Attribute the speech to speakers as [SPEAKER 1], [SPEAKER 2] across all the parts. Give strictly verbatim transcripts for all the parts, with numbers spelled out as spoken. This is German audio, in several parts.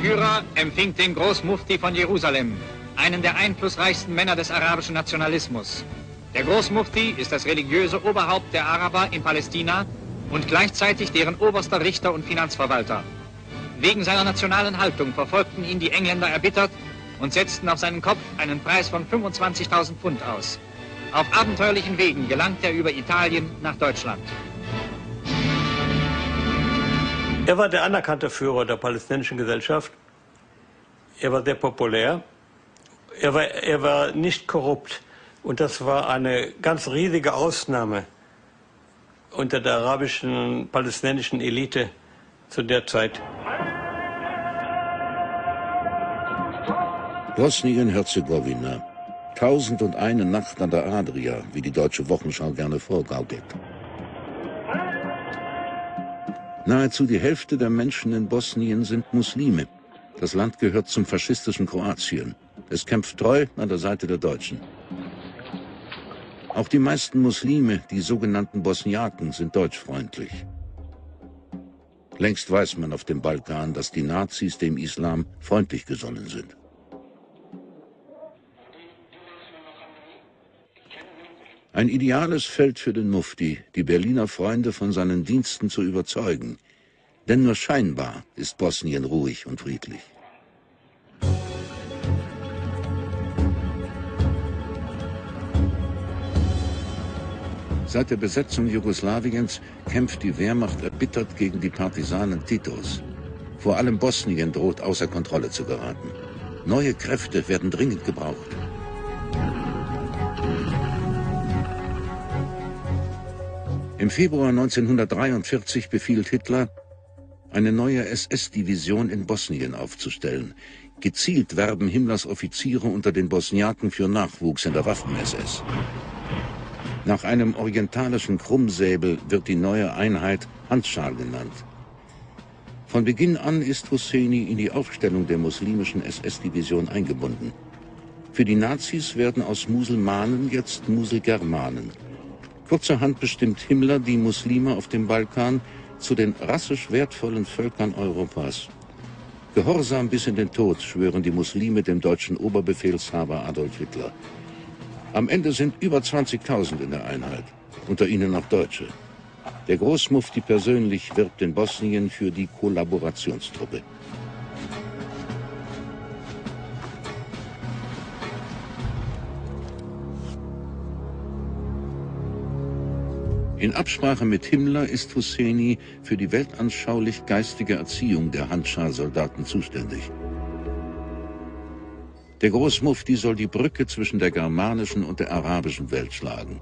[SPEAKER 1] Führer empfing den Großmufti von Jerusalem, einen der einflussreichsten Männer des arabischen Nationalismus. Der Großmufti ist das religiöse Oberhaupt der Araber in Palästina und gleichzeitig deren oberster Richter und Finanzverwalter. Wegen seiner nationalen Haltung verfolgten ihn die Engländer erbittert und setzten auf seinen Kopf einen Preis von fünfundzwanzigtausend Pfund aus. Auf abenteuerlichen Wegen gelangt er über Italien nach Deutschland.
[SPEAKER 2] Er war der anerkannte Führer der palästinensischen Gesellschaft. Er war sehr populär. Er war, er war nicht korrupt. Und das war eine ganz riesige Ausnahme unter der arabischen, palästinensischen Elite zu der Zeit.
[SPEAKER 3] Bosnien-Herzegowina. Tausend und eine Nacht an der Adria, wie die Deutsche Wochenschau gerne vorgaukelt. Nahezu die Hälfte der Menschen in Bosnien sind Muslime. Das Land gehört zum faschistischen Kroatien. Es kämpft treu an der Seite der Deutschen. Auch die meisten Muslime, die sogenannten Bosniaken, sind deutschfreundlich. Längst weiß man auf dem Balkan, dass die Nazis dem Islam freundlich gesonnen sind. Ein ideales Feld für den Mufti, die Berliner Freunde von seinen Diensten zu überzeugen. Denn nur scheinbar ist Bosnien ruhig und friedlich. Seit der Besetzung Jugoslawiens kämpft die Wehrmacht erbittert gegen die Partisanen Titos. Vor allem Bosnien droht außer Kontrolle zu geraten. Neue Kräfte werden dringend gebraucht. Im Februar neunzehnhundertdreiundvierzig befiehlt Hitler, eine neue S S-Division in Bosnien aufzustellen. Gezielt werben Himmlers Offiziere unter den Bosniaken für Nachwuchs in der Waffen-S S. Nach einem orientalischen Krummsäbel wird die neue Einheit Handschar genannt. Von Beginn an ist Husseini in die Aufstellung der muslimischen S S-Division eingebunden. Für die Nazis werden aus Muselmanen jetzt Muselgermanen. Kurzerhand bestimmt Himmler die Muslime auf dem Balkan zu den rassisch wertvollen Völkern Europas. Gehorsam bis in den Tod schwören die Muslime dem deutschen Oberbefehlshaber Adolf Hitler. Am Ende sind über zwanzigtausend in der Einheit, unter ihnen auch Deutsche. Der Großmufti persönlich wirbt in Bosnien für die Kollaborationstruppe. In Absprache mit Himmler ist Husseini für die weltanschaulich-geistige Erziehung der Handschar-Soldaten zuständig. Der Großmufti soll die Brücke zwischen der germanischen und der arabischen Welt schlagen.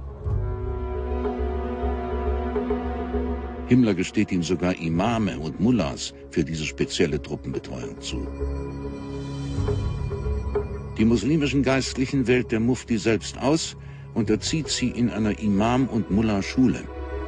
[SPEAKER 3] Himmler gesteht ihm sogar Imame und Mullahs für diese spezielle Truppenbetreuung zu. Die muslimischen Geistlichen wählt der Mufti selbst aus und erzieht sie in einer Imam- und Mullah-Schule.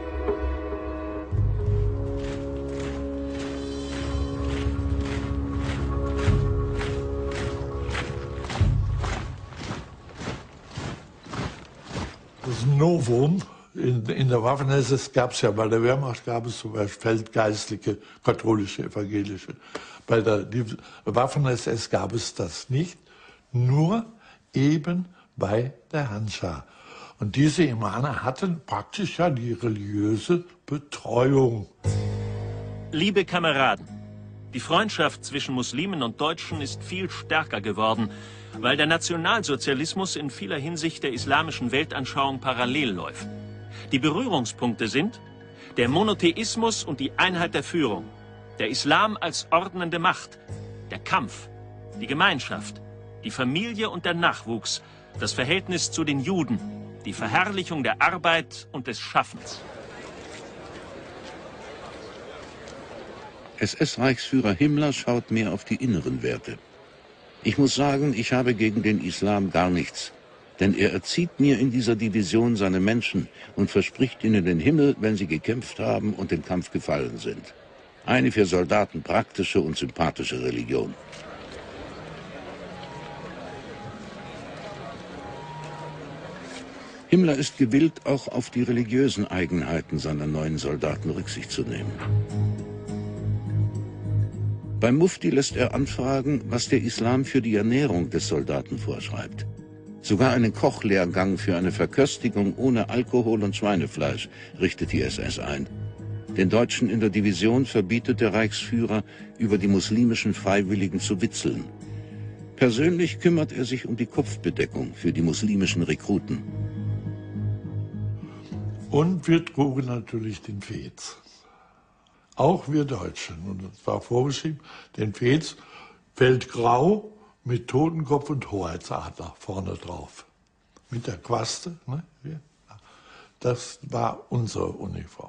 [SPEAKER 4] Das Novum in, in der Waffen-S S gab es ja, bei der Wehrmacht gab es zum Beispiel Feldgeistliche, katholische, evangelische. Bei der Waffen-S S gab es das nicht, nur eben bei der Handschar. Und diese Imame hatten praktisch ja die religiöse Betreuung.
[SPEAKER 5] Liebe Kameraden, die Freundschaft zwischen Muslimen und Deutschen ist viel stärker geworden, weil der Nationalsozialismus in vieler Hinsicht der islamischen Weltanschauung parallel läuft. Die Berührungspunkte sind der Monotheismus und die Einheit der Führung, der Islam als ordnende Macht, der Kampf, die Gemeinschaft, die Familie und der Nachwuchs, das Verhältnis zu den Juden, die Verherrlichung der Arbeit und des Schaffens.
[SPEAKER 3] S S-Reichsführer Himmler schaut mehr auf die inneren Werte. Ich muss sagen, ich habe gegen den Islam gar nichts. Denn er erzieht mir in dieser Division seine Menschen und verspricht ihnen den Himmel, wenn sie gekämpft haben und im Kampf gefallen sind. Eine für Soldaten praktische und sympathische Religion. Himmler ist gewillt, auch auf die religiösen Eigenheiten seiner neuen Soldaten Rücksicht zu nehmen. Beim Mufti lässt er anfragen, was der Islam für die Ernährung des Soldaten vorschreibt. Sogar einen Kochlehrgang für eine Verköstigung ohne Alkohol und Schweinefleisch richtet die S S ein. Den Deutschen in der Division verbietet der Reichsführer, über die muslimischen Freiwilligen zu witzeln. Persönlich kümmert er sich um die Kopfbedeckung für die muslimischen Rekruten.
[SPEAKER 4] Und wir trugen natürlich den Fez. Auch wir Deutschen. Und es war vorgeschrieben, den Fez fällt grau mit Totenkopf und Hoheitsadler vorne drauf. Mit der Quaste. Ne? Das war unsere Uniform.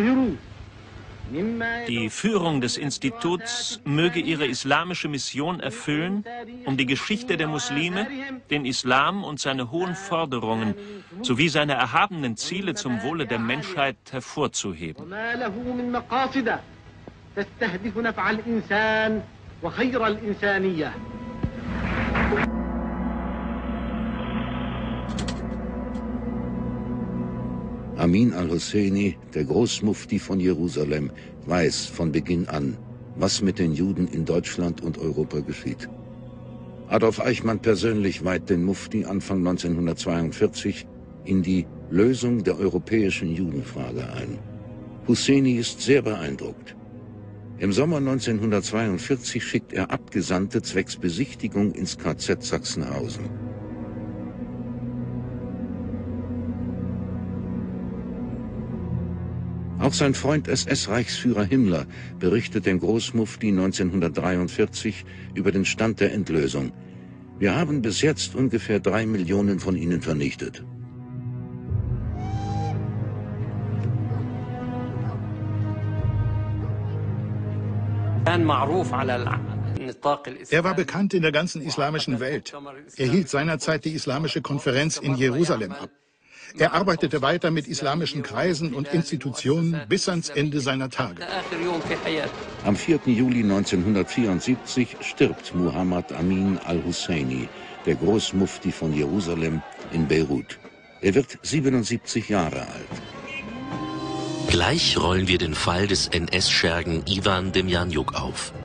[SPEAKER 5] Die Führung des Instituts möge ihre islamische Mission erfüllen, um die Geschichte der Muslime, den Islam und seine hohen Forderungen sowie seine erhabenen Ziele zum Wohle der Menschheit hervorzuheben.
[SPEAKER 3] Amin al-Husseini, der Großmufti von Jerusalem, weiß von Beginn an, was mit den Juden in Deutschland und Europa geschieht. Adolf Eichmann persönlich weiht den Mufti Anfang neunzehnhundertzweiundvierzig in die Lösung der europäischen Judenfrage ein. Husseini ist sehr beeindruckt. Im Sommer neunzehnhundertzweiundvierzig schickt er Abgesandte zwecks Besichtigung ins K Z Sachsenhausen. Auch sein Freund S S-Reichsführer Himmler berichtet dem Großmufti neunzehnhundertdreiundvierzig über den Stand der Endlösung. Wir haben bis jetzt ungefähr drei Millionen von ihnen vernichtet.
[SPEAKER 6] Er war bekannt in der ganzen islamischen Welt. Er hielt seinerzeit die Islamische Konferenz in Jerusalem ab. Er arbeitete weiter mit islamischen Kreisen und Institutionen bis ans Ende seiner Tage.
[SPEAKER 3] Am vierten Juli neunzehnhundertvierundsiebzig stirbt Muhammad Amin al-Husseini, der Großmufti von Jerusalem, in Beirut. Er wird siebenundsiebzig Jahre alt.
[SPEAKER 7] Gleich rollen wir den Fall des N S-Schergen Iwan Demjanjuk auf.